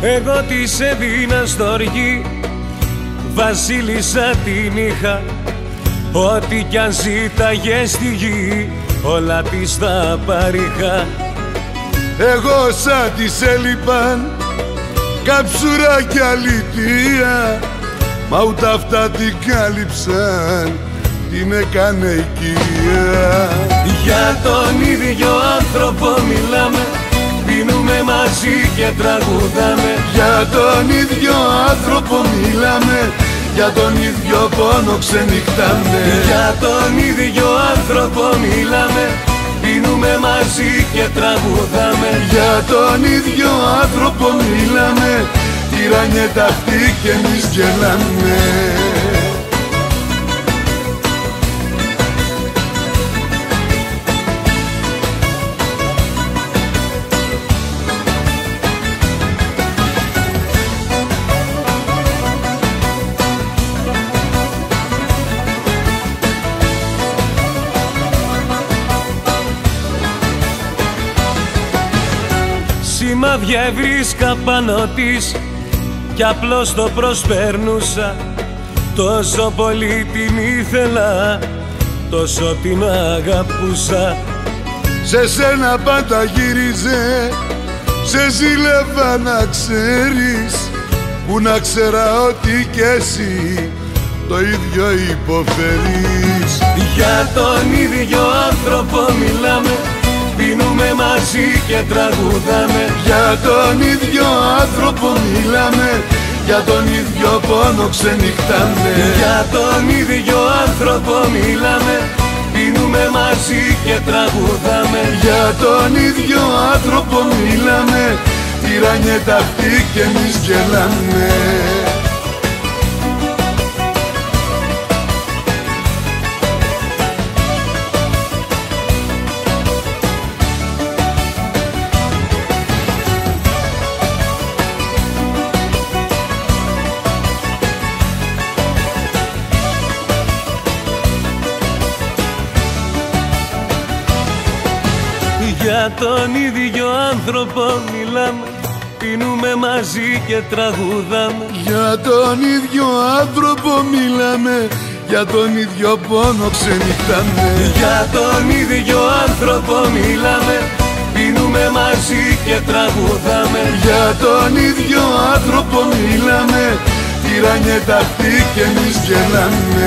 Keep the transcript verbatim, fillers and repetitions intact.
Εγώ της έδινα στοργή, βασίλισσα την είχα. Ό,τι κι αν ζήταγε στη γη, όλα της τα παρήχα. Εγώ σαν της έλειπαν καψούρα κι αλήθεια, μα ούτε αυτά την κάλυψαν, την έκανε οικία. Για τον ίδιο άνθρωπο μιλάμε, πίνουμε μαζί και τραγουδάμε. Για τον ίδιο άνθρωπο μιλάμε, για τον ίδιο πόνο ξενυχτάμε. Για τον ίδιο άνθρωπο μιλάμε, πίνουμε μαζί και τραγουδάμε. Για τον ίδιο άνθρωπο μιλάμε, τυραννιέται αυτή κι εμείς γελάμε. Σημάδια έβρισκα πάνω της κι απλώς το προσπέρνουσα. Τόσο πολύ την ήθελα, τόσο την αγαπούσα. Σε σένα πάντα γύριζε, σε ζήλευα να ξέρεις, που να ξέρα ότι κι εσύ το ίδιο υποφέρεις. Για τον ίδιο άνθρωπο μιλάμε, πίνουμε μαζί και τραγουδάμε. Για τον ίδιο άνθρωπο μιλάμε, για τον ίδιο πόνο ξενυχτάμε. Για τον ίδιο άνθρωπο μιλάμε, πίνουμε μαζί και τραγουδάμε. Για τον ίδιο άνθρωπο μιλάμε, τυραννιέται αυτή κι εμείς γελάμε. Για τον ίδιο άνθρωπο μιλάμε, πίνουμε μαζί και τραγουδάμε. Για τον ίδιο άνθρωπο μιλάμε, για τον ίδιο πόνο ξενυχτάμε. Για τον ίδιο άνθρωπο μιλάμε, πίνουμε μαζί και τραγουδάμε. Για τον ίδιο άνθρωπο μιλάμε, τυραννιέται αυτή κι εμείς γελάμε.